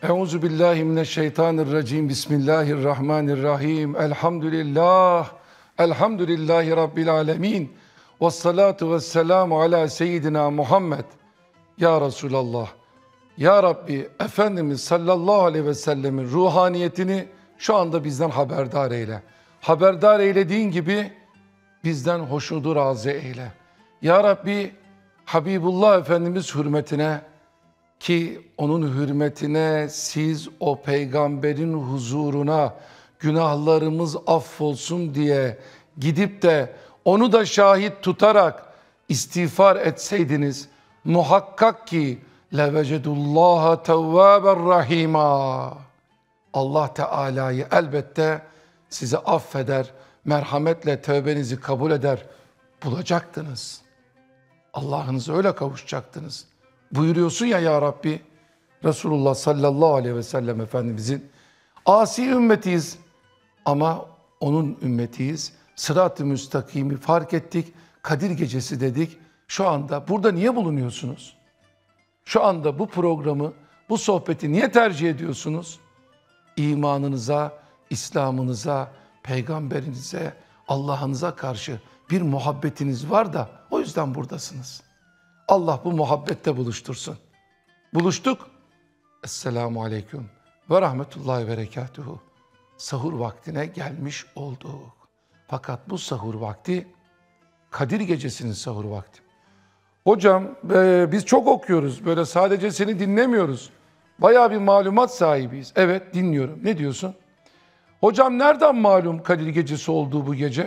Euzu billahi mineşşeytanirracim. Bismillahirrahmanirrahim. Elhamdülillah. Elhamdülillahi rabbil alamin. Ves salatu vesselamu ala seyyidina Muhammed. Ya Resulallah. Ya Rabbi, Efendimiz sallallahu aleyhi ve sellemin ruhaniyetini şu anda bizden haberdar eyle. Haberdar eylediğin gibi bizden hoşnutu razı eyle. Ya Rabbi, Habibullah Efendimiz hürmetine, ki onun hürmetine siz o peygamberin huzuruna günahlarımız affolsun diye gidip de onu da şahit tutarak istiğfar etseydiniz, muhakkak ki levecedullaha tevvâben rahîmâ. Allah Teala'yı elbette sizi affeder, merhametle tövbenizi kabul eder, bulacaktınız. Allah'ınıza öyle kavuşacaktınız. Buyuruyorsun ya Ya Rabbi, Resulullah sallallahu aleyhi ve sellem Efendimizin asi ümmetiyiz ama onun ümmetiyiz. Sırat-ı müstakimi fark ettik, Kadir Gecesi dedik. Şu anda burada niye bulunuyorsunuz? Şu anda bu programı, bu sohbeti niye tercih ediyorsunuz? İmanınıza, İslam'ınıza, peygamberinize, Allah'ınıza karşı bir muhabbetiniz var da o yüzden buradasınız. Allah bu muhabbette buluştursun. Buluştuk. Esselamu aleyküm ve rahmetullahi ve berekatuhu. Sahur vaktine gelmiş olduk. Fakat bu sahur vakti Kadir Gecesi'nin sahur vakti. Hocam biz çok okuyoruz. Böyle sadece seni dinlemiyoruz. Bayağı bir malumat sahibiyiz. Evet, dinliyorum. Ne diyorsun? Hocam nereden malum Kadir Gecesi olduğu bu gece?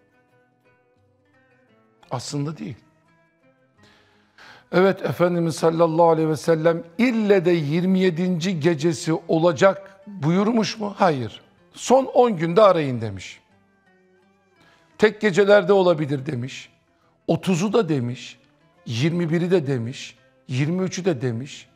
Aslında değil. Evet, Efendimiz sallallahu aleyhi ve sellem ille de 27. gecesi olacak buyurmuş mu? Hayır. Son 10 günde arayın demiş. Tek gecelerde olabilir demiş. 30'u da demiş. 21'i de demiş. 23'ü de demiş.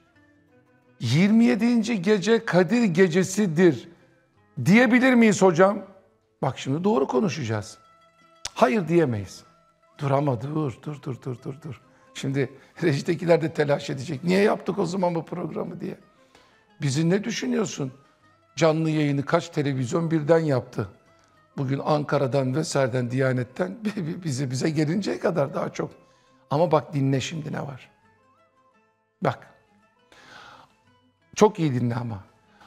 27. gece Kadir Gecesi'dir diyebilir miyiz hocam? Bak şimdi doğru konuşacağız. Hayır diyemeyiz. Dur ama dur. Şimdi rejitekiler de telaş edecek. Niye yaptık o zaman bu programı diye. Bizi ne düşünüyorsun? Canlı yayını kaç televizyon birden yaptı. Bugün Ankara'dan vesaireden, Diyanet'ten bize gelinceye kadar daha çok. Ama bak dinle şimdi ne var. Bak. Çok iyi dinle ama.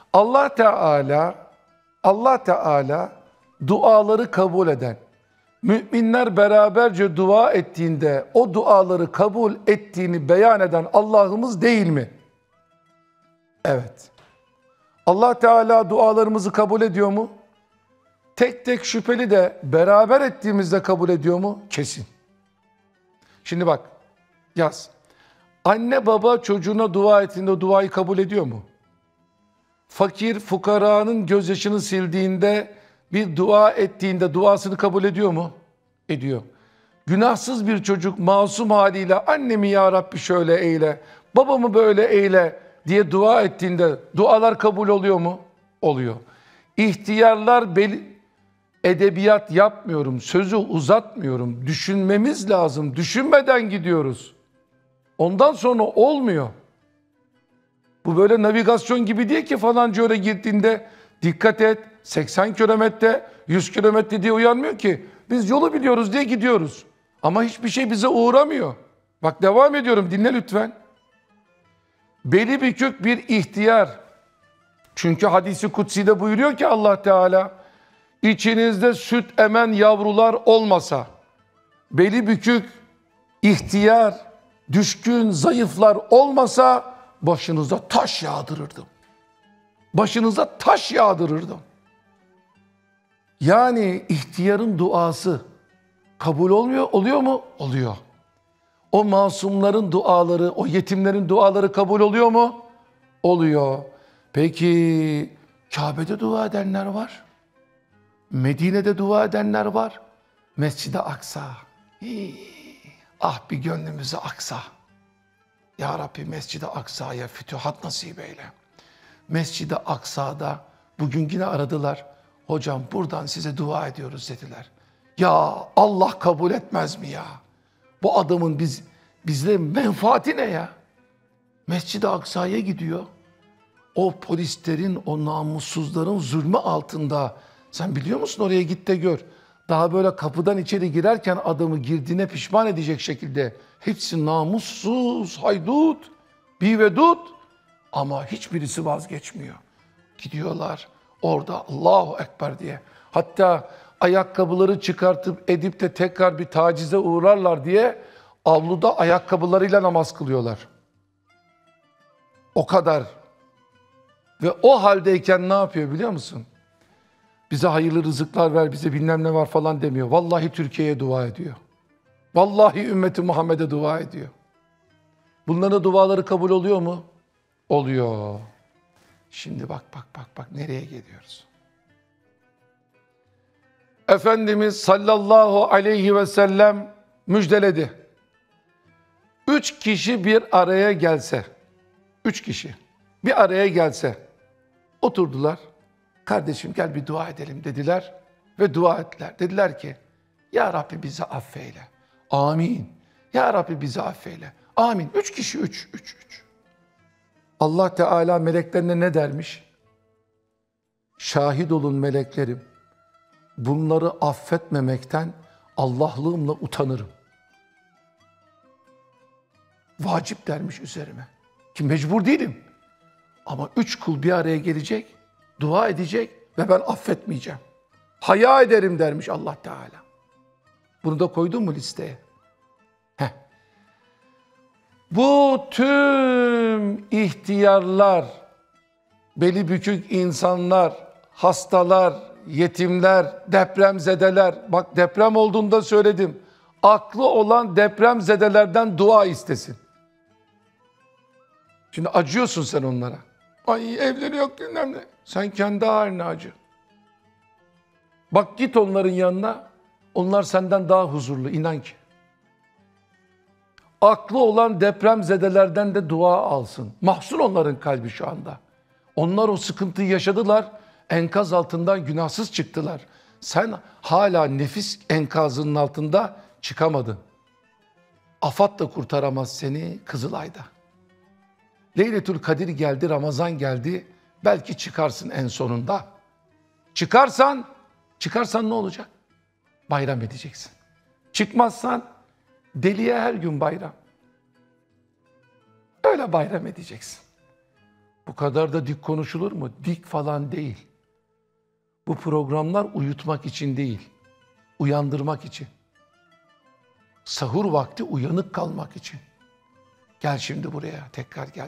Allah Teala duaları kabul eden, müminler beraberce dua ettiğinde o duaları kabul ettiğini beyan eden Allah'ımız değil mi? Evet. Allah Teala dualarımızı kabul ediyor mu? Tek tek şüpheli de beraber ettiğimizde kabul ediyor mu? Kesin. Şimdi bak, yaz. Anne baba çocuğuna dua ettiğinde o duayı kabul ediyor mu? Fakir fukaranın gözyaşını sildiğinde, bir dua ettiğinde duasını kabul ediyor mu? Ediyor. Günahsız bir çocuk masum haliyle annemi ya Rabbi şöyle eyle, babamı böyle eyle diye dua ettiğinde dualar kabul oluyor mu? Oluyor. İhtiyarlar edebiyat yapmıyorum, sözü uzatmıyorum. Düşünmemiz lazım. Düşünmeden gidiyoruz. Ondan sonra olmuyor. Bu böyle navigasyon gibi değil ki falanca yere gittiğinde dikkat et 80 kilometre 100 kilometre diye uyanmıyor ki. Biz yolu biliyoruz diye gidiyoruz. Ama hiçbir şey bize uğramıyor. Bak devam ediyorum, dinle lütfen. Beli bükük bir ihtiyar. Çünkü hadisi kutsi'de buyuruyor ki Allah Teala, içinizde süt emen yavrular olmasa, beli bükük, ihtiyar, düşkün, zayıflar olmasa başınıza taş yağdırırdım. Başınıza taş yağdırırdım. Yani ihtiyarın duası kabul oluyor mu? Oluyor. O masumların duaları, o yetimlerin duaları kabul oluyor mu? Oluyor. Peki Kabe'de dua edenler var. Medine'de dua edenler var. Mescid-i Aksa. Ah bir gönlümüze aksa. Ya Rabbi Mescid-i Aksa'ya fütühat nasip eyle. Mescid-i Aksa'da bugün yine aradılar. Hocam buradan size dua ediyoruz dediler. Ya Allah kabul etmez mi ya? Bu adamın bizle menfaati ne ya? Mescid-i Aksa'ya gidiyor. o polislerin, o namussuzların zulmü altında. Sen biliyor musun, oraya git de gör. Daha böyle kapıdan içeri girerken adamı girdiğine pişman edecek şekilde. Hepsi namussuz, haydut, bivedut. Ama hiçbirisi vazgeçmiyor. Gidiyorlar orada Allahu Ekber diye. Hatta ayakkabıları çıkartıp edip de tekrar bir tacize uğrarlar diye avluda ayakkabılarıyla namaz kılıyorlar. O kadar. Ve o haldeyken ne yapıyor biliyor musun? Bize hayırlı rızıklar ver, bize bilmem ne var falan demiyor. Vallahi Türkiye'ye dua ediyor. Vallahi ümmeti Muhammed'e dua ediyor. Bunların duaları kabul oluyor mu? Oluyor. Şimdi bak nereye geliyoruz? Efendimiz sallallahu aleyhi ve sellem müjdeledi. 3 kişi bir araya gelse, 3 kişi bir araya gelse, oturdular. Kardeşim gel bir dua edelim dediler ve dua ettiler. Dediler ki, Ya Rabbi bizi affeyle. Amin. Ya Rabbi bizi affeyle. Amin. 3 kişi, 3. Allah Teala meleklerine ne dermiş? Şahit olun meleklerim. Bunları affetmemekten Allah'lığımla utanırım. Vacip dermiş üzerime. Ki mecbur değilim. Ama 3 kul bir araya gelecek, dua edecek ve ben affetmeyeceğim. Haya ederim dermiş Allah Teala. Bunu da koydun mu listeye? Bu tüm ihtiyarlar, beli bükük insanlar, hastalar, yetimler, depremzedeler, bak deprem olduğunda söyledim, aklı olan depremzedelerden dua istesin. Şimdi acıyorsun sen onlara. Ay evleri yok bilmem ne. Sen kendi haline acı. Bak git onların yanına, onlar senden daha huzurlu, inan ki. Aklı olan depremzedelerden de dua alsın. Mahzun onların kalbi şu anda. Onlar o sıkıntıyı yaşadılar, enkaz altından günahsız çıktılar. Sen hala nefis enkazının altında çıkamadın. Afat da kurtaramaz seni Kızılay'da. Leyletül Kadir geldi, Ramazan geldi. Belki çıkarsın en sonunda. Çıkarsan ne olacak? Bayram edeceksin. Çıkmazsan deliye her gün bayram. Öyle bayram edeceksin. Bu kadar da dik konuşulur mu? Dik falan değil. Bu programlar uyutmak için değil, uyandırmak için. Sahur vakti uyanık kalmak için. Gel şimdi buraya, tekrar gel.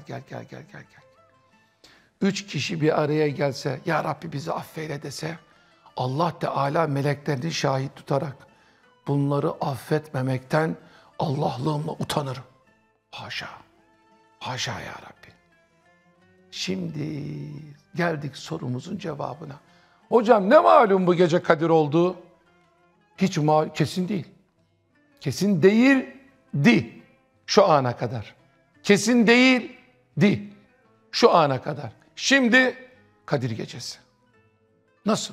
3 kişi bir araya gelse, Ya Rabbi bizi affeyle dese, Allah Teala meleklerini şahit tutarak, bunları affetmemekten Allah'lığımla utanırım. Haşa, haşa ya Rabbi. Şimdi geldik sorumuzun cevabına. Hocam ne malum bu gece Kadir oldu? Hiç kesin değil. Kesin değildi şu ana kadar. Kesin değildi şu ana kadar. Şimdi Kadir Gecesi. Nasıl?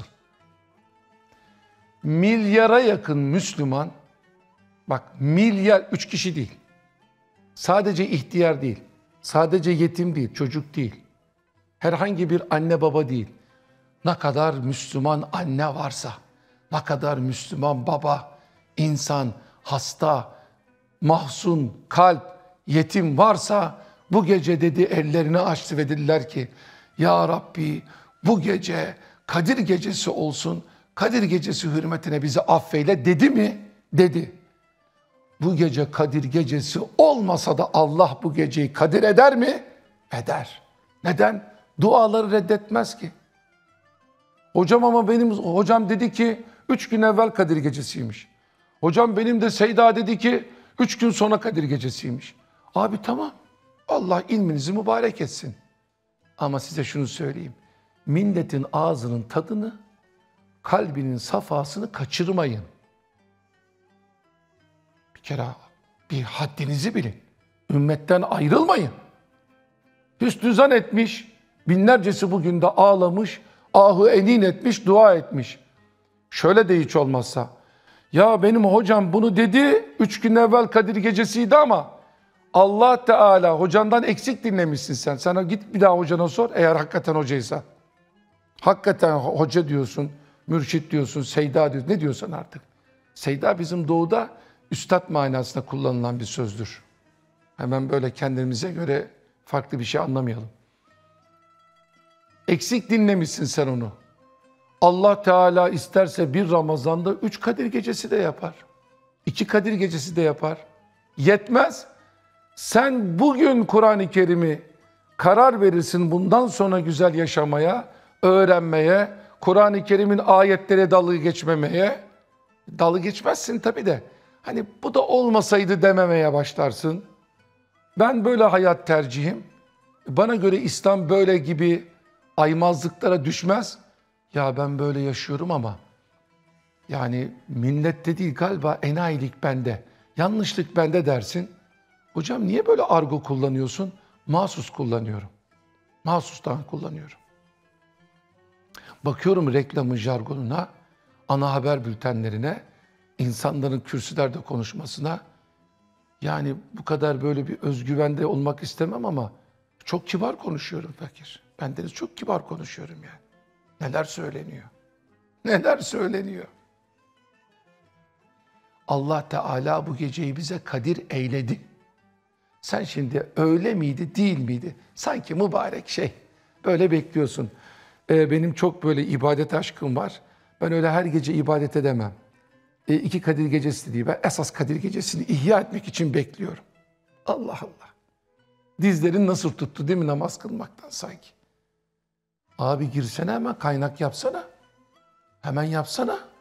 Milyara yakın Müslüman, bak milyar, 3 kişi değil. Sadece ihtiyar değil. Sadece yetim değil, çocuk değil. Herhangi bir anne baba değil. Ne kadar Müslüman anne varsa, ne kadar Müslüman baba, insan, hasta, mahzun, kalp, yetim varsa bu gece dedi ellerini açtı ve dediler ki Ya Rabbi bu gece Kadir Gecesi olsun, Kadir Gecesi hürmetine bizi affeyle dedi mi? Dedi. Bu gece Kadir Gecesi olmasa da Allah bu geceyi kadir eder mi? Eder. Neden? Duaları reddetmez ki. Hocam ama hocam dedi ki 3 gün evvel Kadir Gecesiymiş. Hocam benim de Seyda dedi ki 3 gün sonra Kadir Gecesiymiş. Abi tamam. Allah ilminizi mübarek etsin. Ama size şunu söyleyeyim. Milletin ağzının tadını, kalbinin safasını kaçırmayın. Bir kere bir haddinizi bilin. Ümmetten ayrılmayın. Hüsnü zan etmiş, binlercesi bugün de ağlamış, ahı enin etmiş, dua etmiş. Şöyle de hiç olmazsa, ya benim hocam bunu dedi, 3 gün evvel Kadir Gecesiydi ama Allah Teala hocandan eksik dinlemişsin sen. Sana git bir daha hocana sor eğer hakikaten hocaysa. Hakikaten hoca diyorsun, mürşit diyorsun, seyda diyorsun. Ne diyorsan artık. Seyda bizim doğuda üstad manasında kullanılan bir sözdür. Hemen böyle kendimize göre farklı bir şey anlamayalım. Eksik dinlemişsin sen onu. Allah Teala isterse bir Ramazan'da 3 Kadir Gecesi de yapar. 2 Kadir Gecesi de yapar. Yetmez. Sen bugün Kur'an-ı Kerim'i karar verirsin bundan sonra güzel yaşamaya, öğrenmeye, Kur'an-ı Kerim'in ayetlere dalı geçmemeye. Dalı geçmezsin tabii de. Hani bu da olmasaydı dememeye başlarsın. Ben böyle hayat tercihim. Bana göre İslam böyle gibi aymazlıklara düşmez. Ya ben böyle yaşıyorum ama yani millette değil galiba enayilik bende, yanlışlık bende dersin. Hocam niye böyle argo kullanıyorsun? Mahsus kullanıyorum. Mahsustan kullanıyorum. Bakıyorum reklamın jargonuna, ana haber bültenlerine, insanların kürsülerde konuşmasına. Yani bu kadar böyle bir özgüvende olmak istemem ama çok kibar konuşuyorum fakir. Bendeniz çok kibar konuşuyorum yani. Neler söyleniyor? Neler söyleniyor? Allah Teala bu geceyi bize kadir eyledi. Sen şimdi öyle miydi, değil miydi? Sanki mübarek şey. Böyle bekliyorsun. Benim çok böyle ibadet aşkım var. Ben öyle her gece ibadet edemem. 2 Kadir Gecesi değil. Ben esas Kadir Gecesi'ni ihya etmek için bekliyorum. Allah Allah. Dizlerin nasıl tuttu değil mi namaz kılmaktan sanki? Abi girsene hemen kaynak yapsana. Hemen yapsana.